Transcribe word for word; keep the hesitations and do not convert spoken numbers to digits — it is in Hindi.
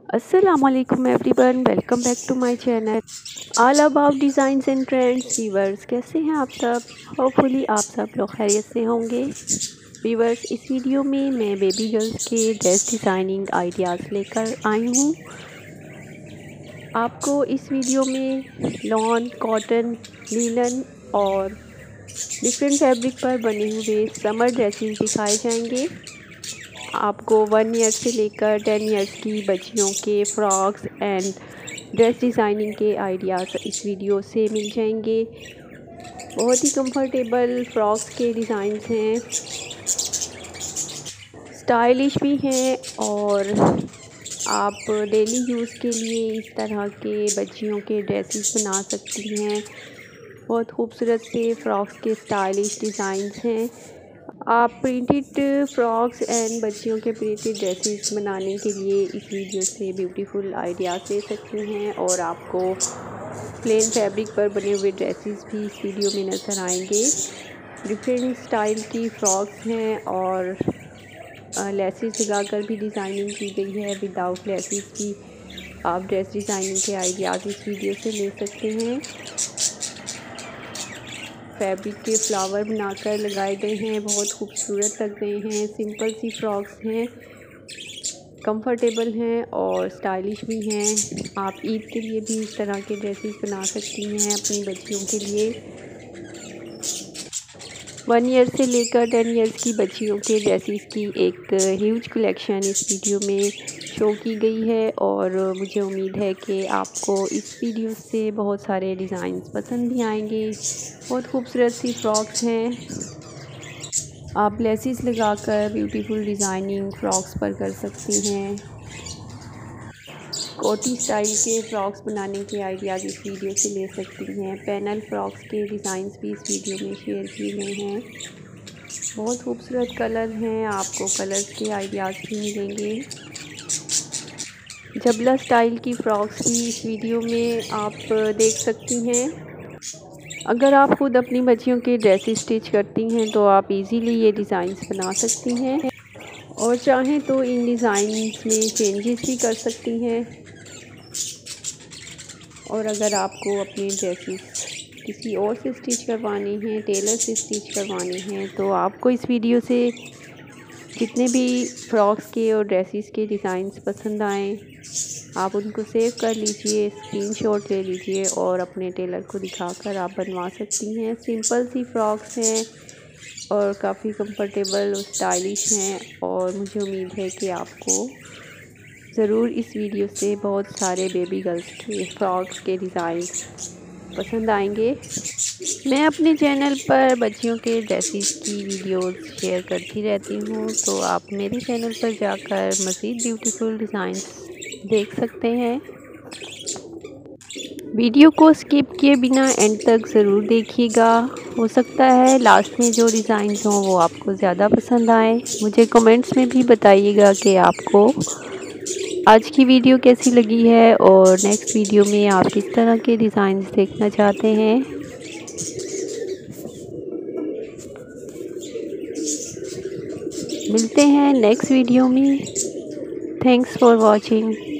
Assalamualaikum everyone, welcome back to my channel all about designs and trends. Viewers, कैसे हैं आप सब? होपफुली आप सब लोग खैरियत से होंगे। व्यूवर्स, इस वीडियो में मैं बेबी गर्ल्स के ड्रेस डिज़ाइनिंग आइडियाज़ लेकर आई हूँ। आपको इस वीडियो में लॉन, कॉटन, लीलन और डिफरेंट फैब्रिक पर बने हुए समर ड्रेसेस दिखाए जाएंगे। आपको वन ईयर से लेकर टेन ईयर्स की बच्चियों के फ्रॉक्स एंड ड्रेस डिज़ाइनिंग के आइडियाज़ इस वीडियो से मिल जाएंगे। बहुत ही कंफर्टेबल फ्रॉक्स के डिज़ाइंस हैं, स्टाइलिश भी हैं और आप डेली यूज़ के लिए इस तरह के बच्चियों के ड्रेसेस बना सकती हैं। बहुत खूबसूरत से फ्रॉक्स के स्टाइलिश डिज़ाइंस हैं। आप प्रिंटेड फ्रॉक्स एंड बच्चियों के प्रिंटेड ड्रेसेस बनाने के लिए इस वीडियो से ब्यूटीफुल आइडियाज़ ले सकते हैं और आपको प्लेन फैब्रिक पर बने हुए ड्रेसेस भी इस वीडियो में नज़र आएंगे। डिफरेंट स्टाइल की फ्रॉक्स हैं और लेसेस लगाकर भी डिज़ाइनिंग की गई है। विदाउट लेसेस भी आप ड्रेस डिज़ाइनिंग के आइडियाज़ इस वीडियो से ले सकते हैं। फैब्रिक के फ्लावर बनाकर लगाए गए हैं, बहुत खूबसूरत लग रहे हैं। सिंपल सी फ्रॉक्स हैं, कंफर्टेबल हैं और स्टाइलिश भी हैं। आप ईद के लिए भी इस तरह के ड्रेसेस बना सकती हैं अपनी बच्चियों के लिए। वन ईयर से लेकर टेन ईयर्स की बच्चियों के ड्रेसेस की एक ह्यूज कलेक्शन इस वीडियो में शो की गई है और मुझे उम्मीद है कि आपको इस वीडियो से बहुत सारे डिज़ाइंस पसंद भी आएंगे। बहुत खूबसूरत सी फ्रॉक्स हैं, आप लेसेस लगाकर ब्यूटीफुल डिज़ाइनिंग फ्रॉक्स पर कर सकती हैं। कोटी स्टाइल के फ्रॉक्स बनाने के आइडियाज़ इस वीडियो से ले सकती हैं। पैनल फ्रॉक्स के डिज़ाइंस भी इस वीडियो में शेयर किए गए हैं। बहुत खूबसूरत कलर हैं, आपको कलर्स के आइडियाज़ भी मिलेंगे। जबला स्टाइल की फ्रॉक्स भी इस वीडियो में आप देख सकती हैं। अगर आप खुद अपनी बच्चियों के ड्रेसेस स्टिच करती हैं तो आप इजीली ये डिज़ाइंस बना सकती हैं और चाहें तो इन डिज़ाइंस में चेंजेस भी कर सकती हैं। और अगर आपको अपने ड्रेसेस किसी और से स्टिच करवाने हैं, टेलर से स्टिच करवाने हैं, तो आपको इस वीडियो से जितने भी फ्रॉक्स के और ड्रेसेस के डिज़ाइंस पसंद आएँ, आप उनको सेव कर लीजिए, स्क्रीनशॉट ले लीजिए और अपने टेलर को दिखाकर आप बनवा सकती हैं। सिंपल सी फ्रॉक्स हैं और काफ़ी कंफर्टेबल और स्टाइलिश हैं और मुझे उम्मीद है कि आपको ज़रूर इस वीडियो से बहुत सारे बेबी गर्ल्स के फ्रॉक्स के डिज़ाइन पसंद आएंगे। मैं अपने चैनल पर बच्चियों के ड्रेसेस की वीडियोस शेयर करती रहती हूँ, तो आप मेरे चैनल पर जाकर मज़ीद ब्यूटीफुल डिज़ाइंस देख सकते हैं। वीडियो को स्किप किए बिना एंड तक ज़रूर देखिएगा। हो सकता है लास्ट में जो डिज़ाइंस हों वो आपको ज़्यादा पसंद आए। मुझे कमेंट्स में भी बताइएगा कि आपको आज की वीडियो कैसी लगी है और नेक्स्ट वीडियो में आप किस तरह के डिज़ाइंस देखना चाहते हैं। मिलते हैं नेक्स्ट वीडियो में। Thanks for watching.